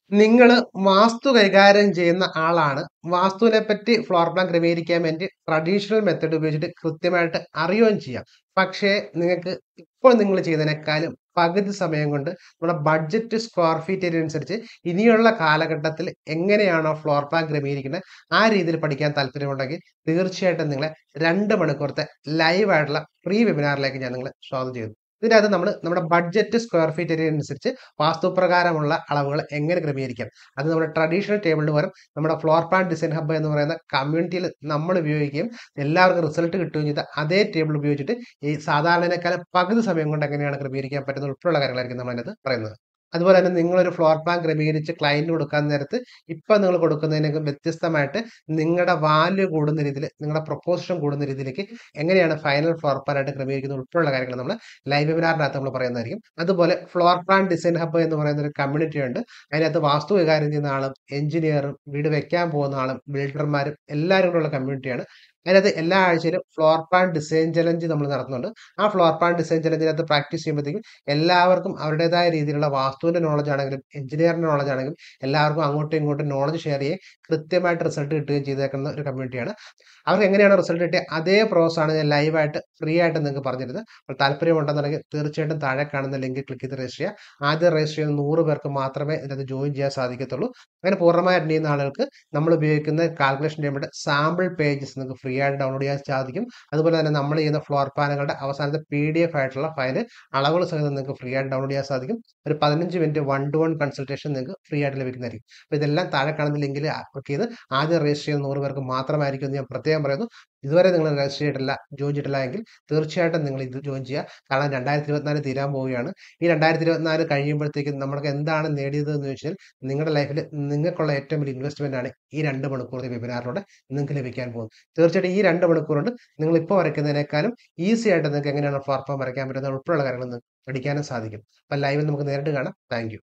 നിങ്ങള് വാസ്തു കൈകാര്യം ചെയ്യുന്ന ആളാണ്. വാസ്തുവിനെ പറ്റി ഫ്ലോർ പ്ലാൻ ക്രമീകരിക്കാൻ വേണ്ടി ട്രഡീഷണൽ മെത്തേഡ് ഉപയോഗിച്ചിട്ട് കൃത്യമായിട്ട് അറിയുകയും ചെയ്യാം. പക്ഷേ നിങ്ങൾക്ക് ഇപ്പോൾ നിങ്ങൾ ചെയ്യുന്നതിനേക്കാളും പകുതി സമയം കൊണ്ട് നമ്മുടെ ബഡ്ജറ്റ് സ്ക്വയർ ഫീറ്റ് ഏരിയ അനുസരിച്ച് ഇനിയുള്ള കാലഘട്ടത്തിൽ എങ്ങനെയാണോ ഫ്ലോർ പ്ലാൻ ക്രമീകരിക്കുന്നത് ആ രീതിയിൽ പഠിക്കാൻ താല്പര്യമുണ്ടെങ്കിൽ തീർച്ചയായിട്ടും നിങ്ങളെ 2 മണിക്കൂറത്തെ ലൈവ് ആയിട്ടുള്ള ഫ്രീ വെബിനാറിലേക്ക് ഞാൻ നിങ്ങളെ സ്വാഗതം ചെയ്യുന്നു. ഇതിനകത്ത് നമ്മുടെ ബഡ്ജറ്റ് സ്ക്വയർ ഫീറ്റ് ഏരിയ അനുസരിച്ച് വാസ്തുപ്രകാരമുള്ള അളവുകൾ എങ്ങനെ ക്രമീകരിക്കാം. അത് നമ്മുടെ ട്രഡീഷണൽ ടേബിളിന് പകരം നമ്മുടെ ഫ്ലോർ പ്ലാൻ ഡിസൈൻ ഹബ്ബ് എന്ന് പറയുന്ന കമ്മ്യൂണിറ്റിയിൽ നമ്മൾ ഉപയോഗിക്കുകയും എല്ലാവർക്കും റിസൾട്ട് കിട്ടുകയും ചെയ്ത അതേ ടേബിൾ ഉപയോഗിച്ചിട്ട് ഈ സാധാരണക്കാലം പകുതി സമയം കൊണ്ട് എങ്ങനെയാണ് ക്രമീകരിക്കാൻ പറ്റുന്ന ഉൾപ്പെടെയുള്ള കാര്യങ്ങളായിരിക്കും നമ്മൾ അതിനകത്ത് പറയുന്നത്. അതുപോലെ തന്നെ നിങ്ങളൊരു ഫ്ലോർ പ്ലാൻ ക്രമീകരിച്ച് ക്ലയന്റിന് കൊടുക്കാൻ നേരത്ത് ഇപ്പം നിങ്ങൾ കൊടുക്കുന്നതിനൊക്കെ വ്യത്യസ്തമായിട്ട് നിങ്ങളുടെ വാല്യൂ കൂടുന്ന രീതിയിൽ നിങ്ങളുടെ പ്രൊപ്പോസിഷൻ കൂടുന്ന രീതിയിലേക്ക് എങ്ങനെയാണ് ഫൈനൽ ഫ്ലോർ പ്ലാൻ ആയിട്ട് ക്രമീകരിക്കുന്നത് ഉൾപ്പെടെയുള്ള കാര്യങ്ങൾ നമ്മൾ ലൈവ് വെബിനാറിനകത്ത് നമ്മൾ പറയുന്നതായിരിക്കും. അതുപോലെ ഫ്ലോർ പ്ലാൻ ഡിസൈൻ ഹബ്ബ് എന്ന് പറയുന്ന ഒരു കമ്മ്യൂണിറ്റി ഉണ്ട്. അതിനകത്ത് വാസ്തു കൈകാര്യം ചെയ്യുന്ന ആളും എഞ്ചിനീയറും വീട് വെക്കാൻ പോകുന്ന ആളും ബിൽഡർമാരും എല്ലാവരും കൂടെയുള്ള കമ്മ്യൂണിറ്റിയാണ്. അതിനകത്ത് എല്ലാ ആഴ്ചയിലും ഫ്ലോർ പ്ലാൻ ഡിസൈൻ ചലഞ്ച് നമ്മൾ നടത്തുന്നുണ്ട്. ആ ഫ്ലോർ പ്ലാൻ ഡിസൈൻ ചലഞ്ചിനകത്ത് പ്രാക്ടീസ് ചെയ്യുമ്പോഴത്തേക്കും എല്ലാവർക്കും അവരുടേതായ രീതിയിലുള്ള വാസ്തുവിന്റെ നോളജ് ആണെങ്കിലും എഞ്ചിനീയറിന്റെ നോളജ് ആണെങ്കിലും എല്ലാവർക്കും അങ്ങോട്ടും ഇങ്ങോട്ടും നോളജ് ഷെയർ ചെയ്യുകയും കൃത്യമായിട്ട് റിസൾട്ട് കിട്ടുകയും ചെയ്തേക്കുന്ന ഒരു കമ്മ്യൂണിറ്റിയാണ്. അവർക്ക് എങ്ങനെയാണ് റിസൾട്ട് കിട്ടിയത് അതേ പ്രോസസ് ആണ് ഞാൻ ലൈവായിട്ട് ഫ്രീ ആയിട്ട് നിങ്ങൾക്ക് പറഞ്ഞിരുന്നത്. അപ്പോൾ താല്പര്യമുണ്ടെന്നുണ്ടെങ്കിൽ തീർച്ചയായിട്ടും താഴെ കാണുന്ന ലിങ്ക് ക്ലിക്ക് ചെയ്ത് രജിസ്റ്റർ ചെയ്യുക. ആദ്യം രജിസ്റ്റർ ചെയ്യുന്ന 100 പേർക്ക് മാത്രമേ ഇതിനകത്ത് ജോയിൻ ചെയ്യാൻ സാധിക്കത്തുള്ളൂ. അങ്ങനെ പൂർണ്ണമായി അറ്റൻഡ് ചെയ്യുന്ന ആളുകൾക്ക് നമ്മൾ ഉപയോഗിക്കുന്ന കാൽക്കുലേഷൻ ടേബിളിന്റെ സാമ്പിൾ പേജസ് നിങ്ങൾക്ക് ഫ്രീ ആയിട്ട് ഡൗൺലോഡ് ചെയ്യാൻ സാധിക്കും. അതുപോലെ തന്നെ നമ്മൾ ചെയ്യുന്ന ഫ്ലോർ പ്ലാനുകളുടെ അവസാനത്തെ PDF ആയിട്ടുള്ള ഫയൽ അളവുകൾ സഹിതം നിങ്ങൾക്ക് ഫ്രീ ആയിട്ട് ഡൗൺലോഡ് ചെയ്യാൻ സാധിക്കും. ഒരു 15 മിനിറ്റ് 1-to-1 കൺസൾട്ടേഷൻ നിങ്ങൾക്ക് ഫ്രീ ആയിട്ട് ലഭിക്കുന്നതായിരിക്കും. അപ്പോൾ ഇതെല്ലാം താഴെ കാണുന്ന ലിങ്കിൽ ക്ലിക്ക് ചെയ്ത് ആദ്യം രജിസ്റ്റർ ചെയ്യുന്ന 100 പേർക്ക് മാത്രമായിരിക്കും എന്ന് ഞാൻ പ്രത്യേകം പറയുന്നു. ഇതുവരെ നിങ്ങൾ രജിസ്റ്റർ ചെയ്തിട്ടില്ല, ജോയിൻ ചെയ്തിട്ടില്ല എങ്കിൽ തീർച്ചയായിട്ടും നിങ്ങൾ ഇത് ജോയിൻ ചെയ്യുക. കാരണം 2024 തീരാൻ പോവുകയാണ്. ഈ 2024 കഴിയുമ്പോഴത്തേക്കും നമ്മൾക്ക് എന്താണ് നേടിയത് എന്ന് ചോദിച്ചാൽ നിങ്ങളുടെ ലൈഫിൽ നിങ്ങൾക്കുള്ള ഏറ്റവും വലിയ ഇൻവെസ്റ്റ്മെന്റ് ആണ് ഈ 2 മണിക്കൂർ വെബിനാറിലൂടെ നിങ്ങൾക്ക് ലഭിക്കാൻ പോകുന്നത്. തീർച്ചയായിട്ടും ഈ 2 മണിക്കൂർ കൊണ്ട് നിങ്ങൾ ഇപ്പോൾ വരയ്ക്കുന്നതിനേക്കാളും ഈസി ആയിട്ട് നിങ്ങൾക്ക് എങ്ങനെയാണ് ഫ്ലോർ പ്ലാൻ വരയ്ക്കാൻ പറ്റുന്നത് ഉൾപ്പെടെയുള്ള കാര്യങ്ങൾ നിങ്ങൾക്ക് പഠിക്കാനും സാധിക്കും. അപ്പോൾ ലൈവിൽ നമുക്ക് നേരിട്ട് കാണാം. Thank U.